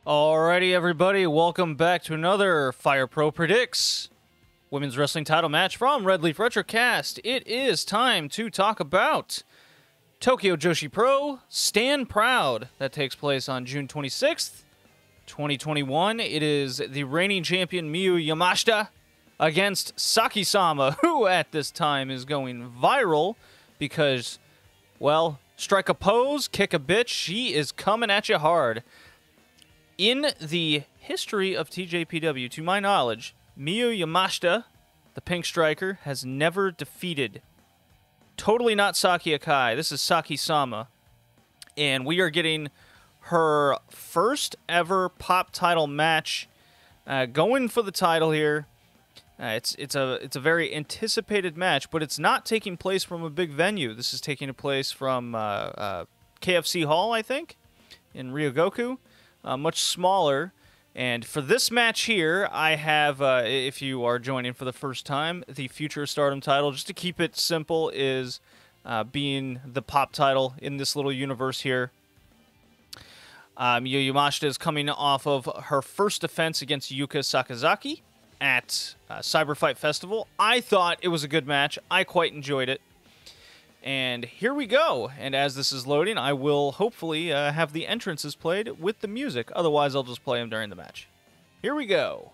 Alrighty, everybody, welcome back to another Fire Pro Predicts women's wrestling title match from Red Leaf Retrocast. It is time to talk about Tokyo Joshi Pro Stand Proud. That takes place on June 26th, 2021. It is the reigning champion Miyu Yamashita against Saki-sama, who at this time is going viral because, well, strike a pose, kick a bitch, she is coming at you hard. In the history of TJPW, to my knowledge, Miyu Yamashita, the Pink Striker, has never defeated. Totally not Saki Akai. This is Saki-sama. And we are getting her first ever pop title match. Going for the title here. It's a very anticipated match, but it's not taking place from a big venue. This is taking place from KFC Hall, I think, in Ryogoku. Much smaller. And for this match here, I have, if you are joining for the first time, the Future Stardom title, just to keep it simple, is being the pop title in this little universe here. Miyu Yamashita is coming off of her first defense against Yuka Sakazaki at Cyber Fight Festival. I thought it was a good match. I quite enjoyed it. And here we go. And as this is loading, I will hopefully have the entrances played with the music. Otherwise, I'll just play them during the match. Here we go.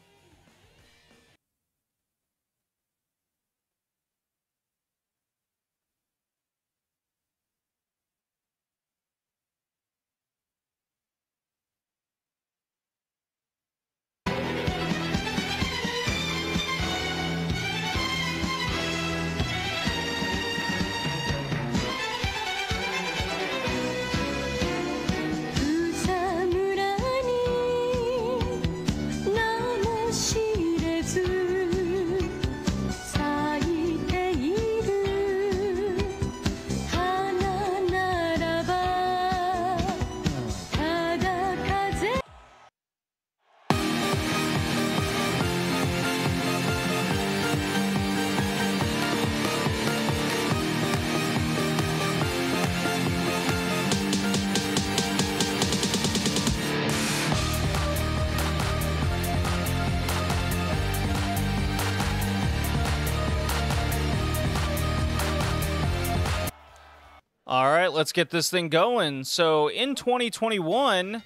All right, let's get this thing going. So in 2021,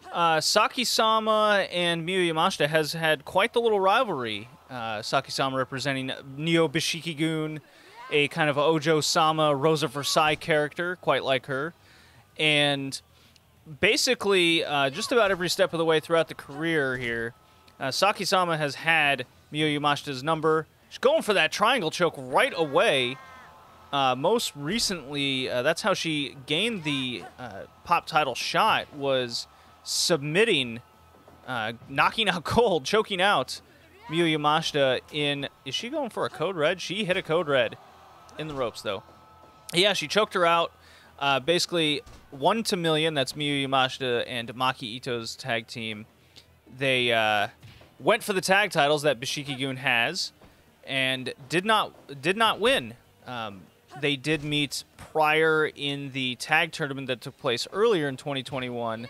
Saki-sama and Miyu Yamashita has had quite the little rivalry. Saki-sama representing Neo Bishiki-gun, a kind of Ojo-sama, Rosa Versailles character, quite like her. And basically, just about every step of the way throughout the career here, Saki-sama has had Miyu Yamashita's number. She's going for that triangle choke right away. Most recently, that's how she gained the pop title shot, was submitting, knocking out cold, choking out Miyu Yamashita in... Is she going for a code red? She hit a code red in the ropes, though. Yeah, she choked her out. Basically, 1-2million, that's Miyu Yamashita and Maki Ito's tag team. They went for the tag titles that Bishiki-gun has and did not win. They did meet prior in the tag tournament that took place earlier in 2021,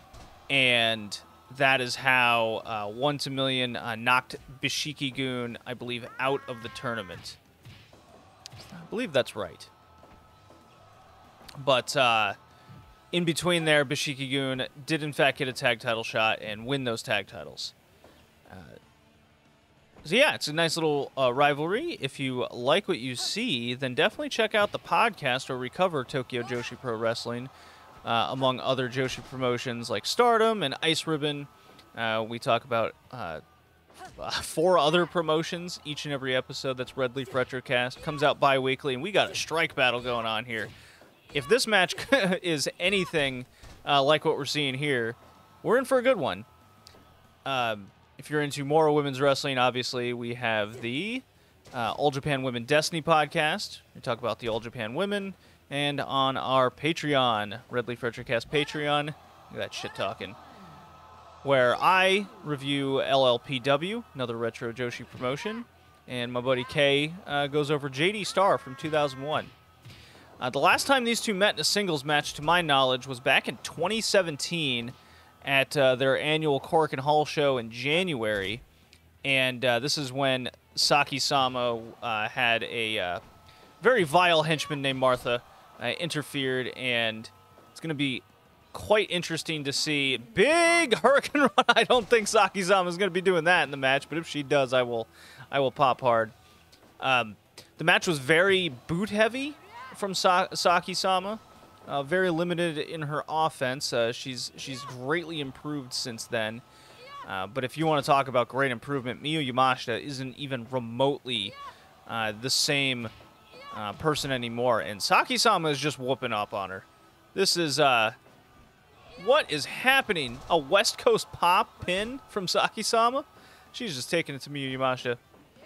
and that is how 1-2million knocked Bishiki-gun, I believe, out of the tournament. I believe that's right. But in between there, Bishiki-gun did in fact get a tag title shot and win those tag titles. So yeah, it's a nice little rivalry. If you like what you see, then definitely check out the podcast where we cover Tokyo Joshi Pro Wrestling, among other Joshi promotions like Stardom and Ice Ribbon. We talk about 4 other promotions each and every episode. That's Red Leaf Retrocast. Comes out bi-weekly, and we got a strike battle going on here. If this match is anything like what we're seeing here, we're in for a good one. If you're into more women's wrestling, obviously, we have the All Japan Women Destiny podcast. We talk about the All Japan Women. And on our Patreon, Red Leaf Retrocast Patreon, look at that shit talking, where I review LLPW, another retro Joshi promotion, and my buddy Kay goes over JD Star from 2001. The last time these two met in a singles match, to my knowledge, was back in 2017 at their annual Korakuen Hall show in January. And this is when Saki-sama had a very vile henchman named Martha interfered, and it's going to be quite interesting to see. Big Hurricane Run. I don't think Saki-sama is going to be doing that in the match, but if she does, I will pop hard. The match was very boot-heavy from Saki-sama. Very limited in her offense. She's greatly improved since then. But if you want to talk about great improvement, Miyu Yamashita isn't even remotely the same person anymore. And Saki-sama is just whooping up on her. This is... what is happening? A West Coast pop pin from Saki-sama? She's just taking it to Miyu Yamashita.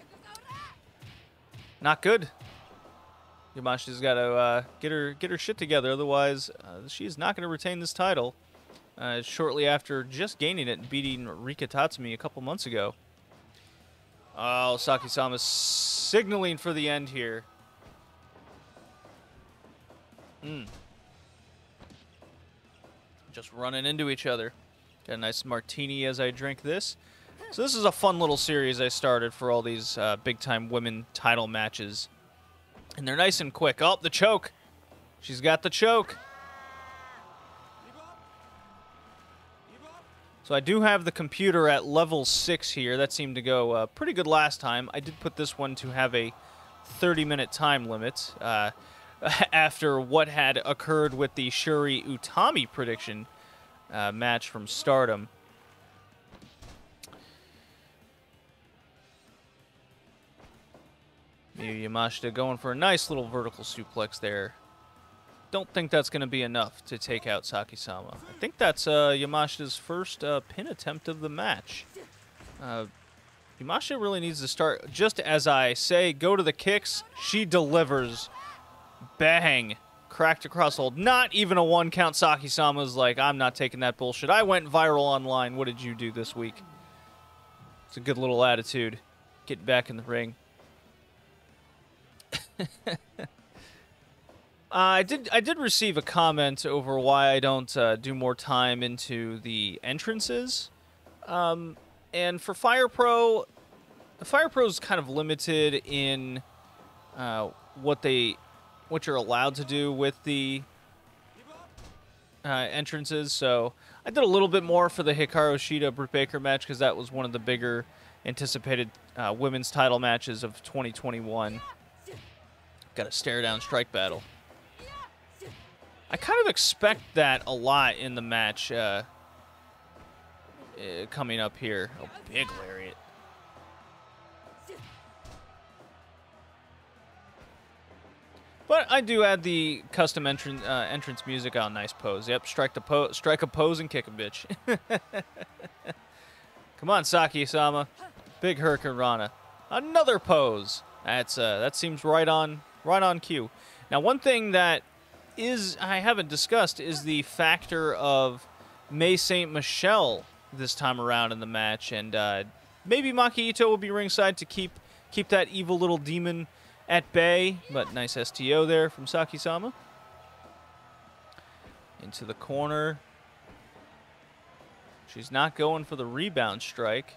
Not good. Yamashita's got to get her shit together, otherwise she's not going to retain this title. Shortly after just gaining it and beating Rika Tatsumi a couple months ago. Oh, Saki-sama's signaling for the end here. Just running into each other. Got a nice martini as I drink this. So this is a fun little series I started for all these big-time women title matches. And they're nice and quick. Oh, the choke. She's got the choke. So I do have the computer at level 6 here. That seemed to go pretty good last time. I did put this one to have a 30-minute time limit after what had occurred with the Shuri Utami prediction match from Stardom. Miyu Yamashita going for a nice little vertical suplex there. Don't think that's going to be enough to take out Saki-sama. I think that's Yamashita's first pin attempt of the match. Yamashita really needs to start, just as I say, go to the kicks. She delivers. Bang. Cracked across the hold. Not even a one count. Saki-sama's like, I'm not taking that bullshit. I went viral online. What did you do this week? It's a good little attitude. Get back in the ring. I did receive a comment over why I don't do more time into the entrances, and for Fire Pro is kind of limited in what you're allowed to do with the entrances. So I did a little bit more for the Hikaru Shida Britt Baker match because that was one of the bigger anticipated women's title matches of 2021. Got a stare down strike battle. I kind of expect that a lot in the match coming up here. Oh, big lariat. But I do add the custom entrance music. Oh, nice pose. Yep, strike a pose and kick a bitch. Come on, Saki-sama. Big Hurricane Rana. Another pose. That seems right on cue. Now, one thing that I haven't discussed is the factor of May Saint Michelle this time around in the match, and maybe Maki Ito will be ringside to keep that evil little demon at bay. But nice STO there from Saki-sama. Into the corner. She's not going for the rebound strike.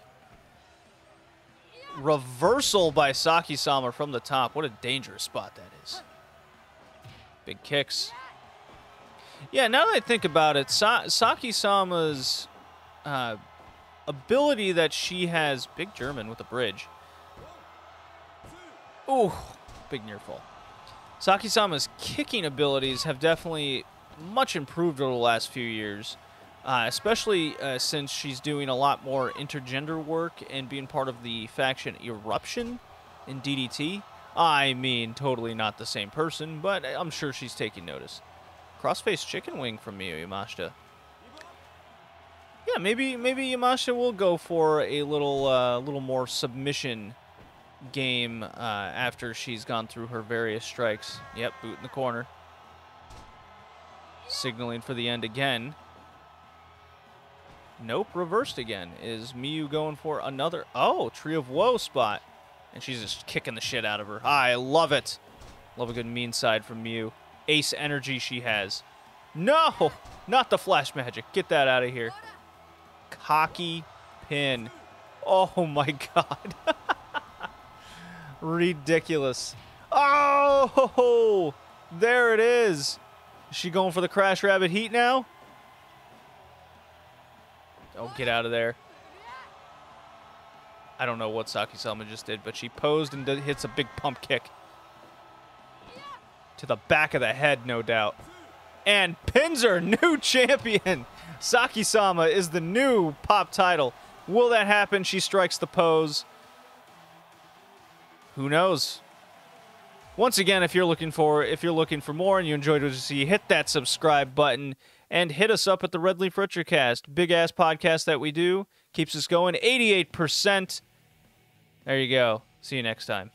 Reversal by Saki-sama from the top. What a dangerous spot that is. Big kicks. Yeah, now that I think about it, Saki-sama's ability that she has... Big German with a bridge. Ooh, big near fall. Saki-sama's kicking abilities have definitely much improved over the last few years. Especially since she's doing a lot more intergender work and being part of the faction Eruption in DDT. I mean, totally not the same person, but I'm sure she's taking notice. Crossface chicken wing from Miyu Yamashita. Yeah, maybe Yamashita will go for a little more submission game after she's gone through her various strikes. Yep, boot in the corner. Signaling for the end again. Nope, reversed again. Is Miyu going for another... Oh, Tree of Woe spot. And she's just kicking the shit out of her. I love it. Love a good mean side from Miyu. Ace energy she has. No! Not the flash magic. Get that out of here. hockey pin. Oh my god. Ridiculous. Oh, there it is. Is she going for the Crash Rabbit Heat now? Oh, get out of there. I don't know what Saki-sama just did, but she posed and hits a big pump kick. To the back of the head, no doubt. And pins her, new champion. Saki-sama is the new Pop title. Will that happen? She strikes the pose. Who knows? Once again, if you're looking for more and you enjoyed what you see, hit that subscribe button and hit us up at the Red Leaf Retrocast. Big ass podcast that we do. Keeps us going. 88%. There you go. See you next time.